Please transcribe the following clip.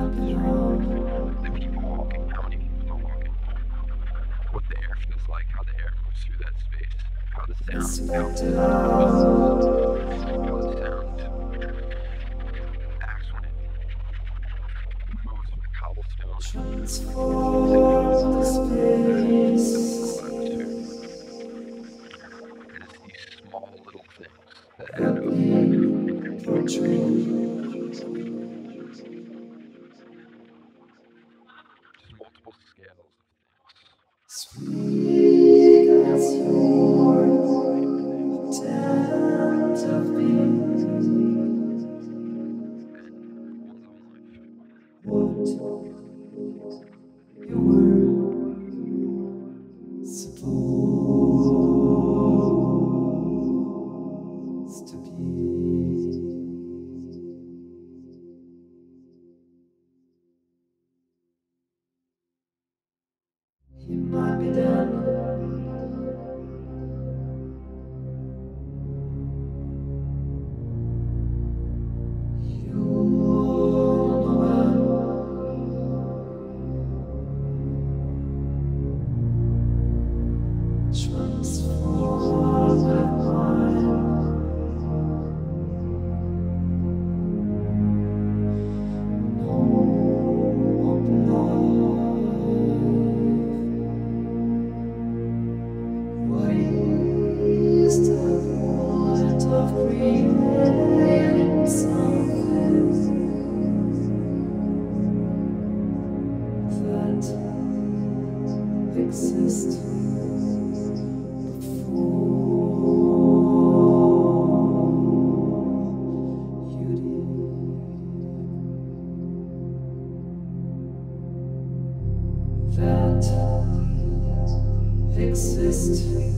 The people walking, how many people are walking, what the air feels like, how the air moves through that space, how the sound bounces into the building, how the sound acts when it moves with cobblestone Transform the the space. atmosphere. And it's these small little things that add up. Epic portrait. Just multiple scales of things. Sweet as your attentive being. What you were supposed to be. You might be done. You transform my mind. No love. What is the point of creating something that exists before you did? That exists